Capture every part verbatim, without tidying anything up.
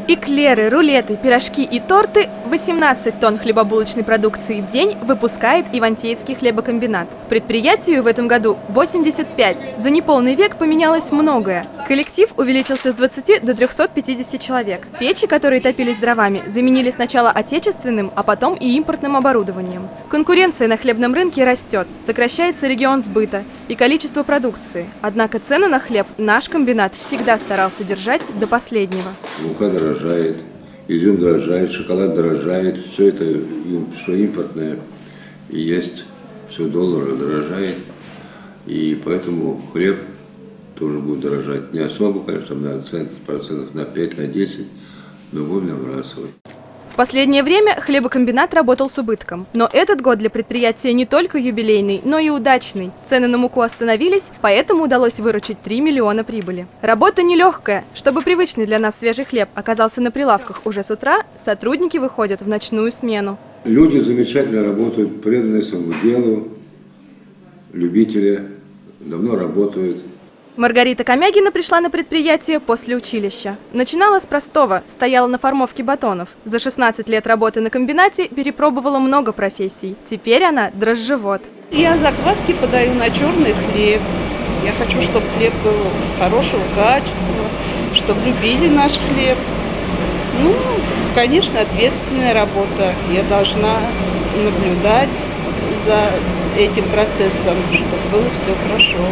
Эклеры, рулеты, пирожки и торты – восемнадцать тонн хлебобулочной продукции в день выпускает Ивантеевский хлебокомбинат. Предприятию в этом году восемьдесят пять. За неполный век поменялось многое. Коллектив увеличился с двадцати до трёхсот пятидесяти человек. Печи, которые топились дровами, заменили сначала отечественным, а потом и импортным оборудованием. Конкуренция на хлебном рынке растет, сокращается регион сбыта и количество продукции. Однако цену на хлеб наш комбинат всегда старался держать до последнего. Мука дорожает, изюм дорожает, шоколад дорожает, все это, что импортное, и есть, все доллары дорожает, и поэтому хлеб тоже будет дорожать. Не особо, конечно, на процентов на пять, на десять, но будем набрасывать. В последнее время хлебокомбинат работал с убытком. Но этот год для предприятия не только юбилейный, но и удачный. Цены на муку остановились, поэтому удалось выручить три миллиона прибыли. Работа нелегкая. Чтобы привычный для нас свежий хлеб оказался на прилавках уже с утра, сотрудники выходят в ночную смену. Люди замечательно работают, преданные своему делу, любители, давно работают. Маргарита Комягина пришла на предприятие после училища. Начинала с простого, стояла на формовке батонов. За шестнадцать лет работы на комбинате перепробовала много профессий. Теперь она дрожжевод. Я закваски подаю на черный хлеб. Я хочу, чтобы хлеб был хорошего качества, чтобы любили наш хлеб. Ну, конечно, ответственная работа. Я должна наблюдать за этим процессом, чтобы было все хорошо.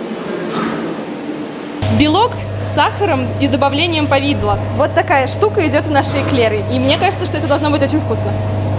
Белок с сахаром и добавлением повидла. Вот такая штука идет в наши эклеры. И мне кажется, что это должно быть очень вкусно.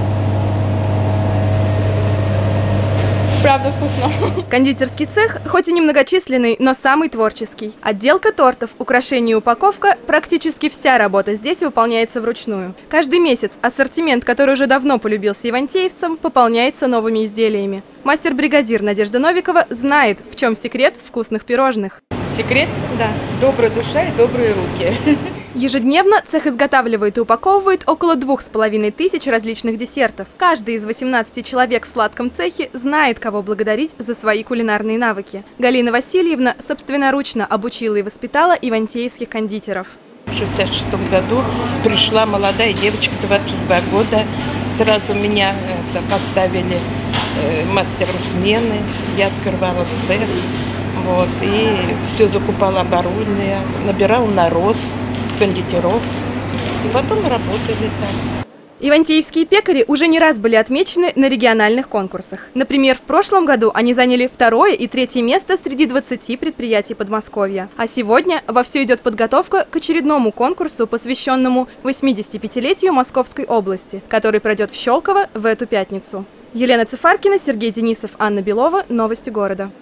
Правда вкусно. Кондитерский цех, хоть и немногочисленный, но самый творческий. Отделка тортов, украшение и упаковка – практически вся работа здесь выполняется вручную. Каждый месяц ассортимент, который уже давно полюбился ивантеевцам, пополняется новыми изделиями. Мастер-бригадир Надежда Новикова знает, в чем секрет вкусных пирожных. Секрет? Да. Добрая душа и добрые руки. Ежедневно цех изготавливает и упаковывает около двух с половиной тысяч различных десертов. Каждый из восемнадцати человек в сладком цехе знает, кого благодарить за свои кулинарные навыки. Галина Васильевна собственноручно обучила и воспитала ивантеевских кондитеров. В шестьдесят шестом году пришла молодая девочка, двадцать два года. Сразу меня это, поставили э, мастером смены. Я открывала цех. Вот, и все закупала оборудование, набирал народ, кондитеров, и потом работали там. Ивантеевские пекари уже не раз были отмечены на региональных конкурсах. Например, в прошлом году они заняли второе и третье место среди двадцати предприятий Подмосковья. А сегодня вовсю идет подготовка к очередному конкурсу, посвященному восьмидесятипятилетию Московской области, который пройдет в Щелково в эту пятницу. Елена Цифаркина, Сергей Денисов, Анна Белова. Новости города.